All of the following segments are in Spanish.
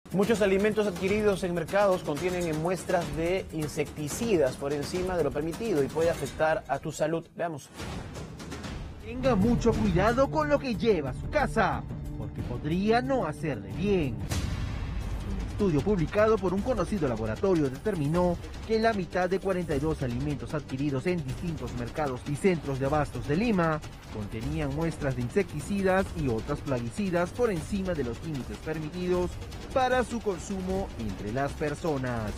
Muchos alimentos adquiridos en mercados contienen muestras de insecticidas por encima de lo permitido y puede afectar a tu salud. Veamos. Tenga mucho cuidado con lo que lleva a su casa, porque podría no hacerle bien. Un estudio publicado por un conocido laboratorio determinó que la mitad de 42 alimentos adquiridos en distintos mercados y centros de abastos de Lima contenían muestras de insecticidas y otras plaguicidas por encima de los límites permitidos para su consumo entre las personas.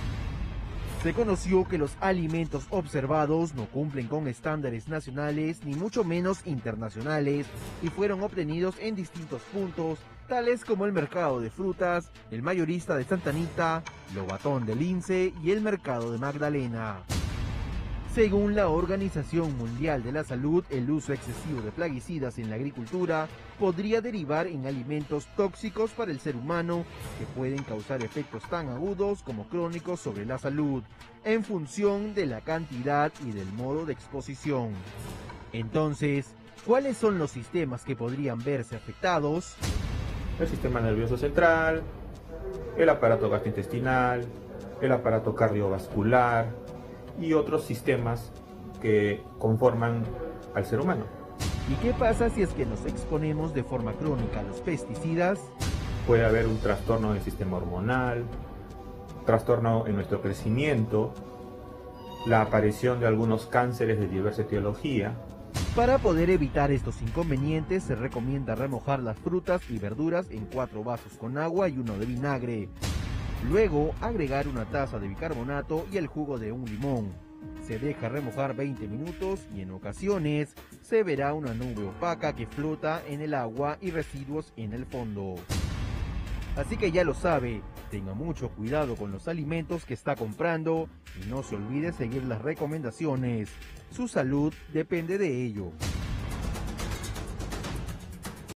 Se conoció que los alimentos observados no cumplen con estándares nacionales ni mucho menos internacionales y fueron obtenidos en distintos puntos, tales como el mercado de frutas, el mayorista de Santa Anita, Lobatón del Lince y el mercado de Magdalena. Según la Organización Mundial de la Salud, el uso excesivo de plaguicidas en la agricultura podría derivar en alimentos tóxicos para el ser humano que pueden causar efectos tan agudos como crónicos sobre la salud, en función de la cantidad y del modo de exposición. Entonces, ¿cuáles son los sistemas que podrían verse afectados? El sistema nervioso central, el aparato gastrointestinal, el aparato cardiovascular y otros sistemas que conforman al ser humano. ¿Y qué pasa si es que nos exponemos de forma crónica a los pesticidas? Puede haber un trastorno del sistema hormonal, trastorno en nuestro crecimiento, la aparición de algunos cánceres de diversa etiología. Para poder evitar estos inconvenientes, se recomienda remojar las frutas y verduras en 4 vasos con agua y 1 de vinagre. Luego, agregar una taza de bicarbonato y el jugo de un limón. Se deja remojar 20 minutos y en ocasiones se verá una nube opaca que flota en el agua y residuos en el fondo. Así que ya lo sabe, tenga mucho cuidado con los alimentos que está comprando y no se olvide seguir las recomendaciones. Su salud depende de ello.